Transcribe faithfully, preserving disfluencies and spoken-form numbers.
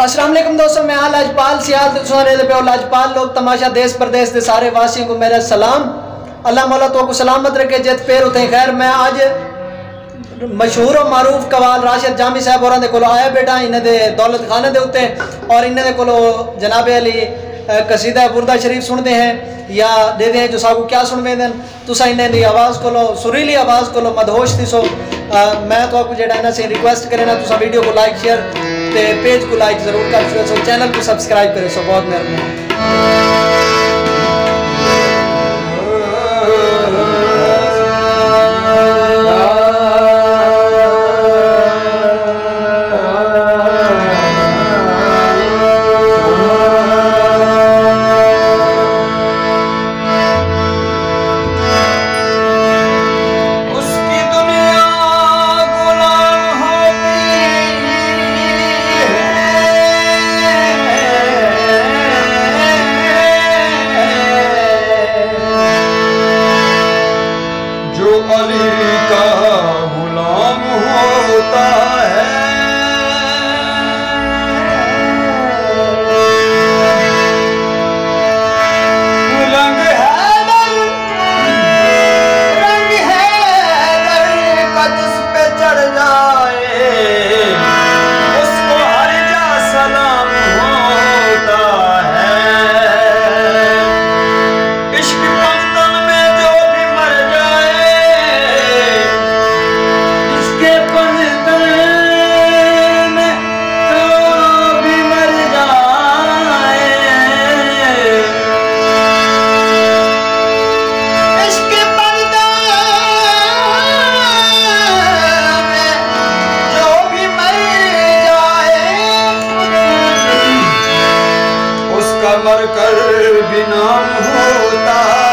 अस्सलाम वालेकुम दोस्तों, मैं हाल लाजपाल सियाल पे लाजपाल लोग तमाशा देश प्रदेश के सारे वासियों को मेरा सलाम। अल्लाह मौला तो को सलामत रखे जत फेर उते खैर। मैं आज मशहूर और मारूफ कवाल राशिद जामी साहब और को आया बेटा इन्हें दे दौलत खाने दे उत्ते और इन्हें को जनाब अली कसीदा बुरदा शरीफ सुनते हैं या दे दें जो सागू क्या सुनवे दें तुसा इन्हें दी आवाज़ को लो सुरीली आवाज़ को लो मदहोश थी सो आ, मैं तो आपको जेड़ा इन्हें से रिक्वेस्ट करे ना तुसा वीडियो को लाइक शेयर ते पेज को लाइक जरूर कर सो चैनल को सब्सक्राइब करे सो बहुत मेहरबानी। अली का गुलाम होता है रंग है दर रंग है दर का जिस पे चढ़ जाए उसको हर जा सलाम होता है। इश्क पंतन में जो भी मर जाए मर कर भी नाम होता